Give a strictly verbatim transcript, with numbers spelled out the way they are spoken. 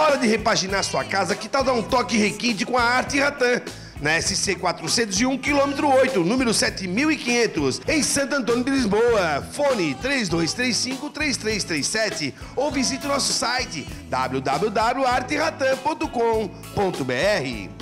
hora de repaginar sua casa, que tal dar um toque requinte com a Arte Rattan? Na S C quatrocentos e um, quilômetro oito, número sete mil e quinhentos, em Santo Antônio de Lisboa. Fone três dois três cinco, três três três sete ou visite o nosso site w w w ponto arte rattan ponto com ponto b r.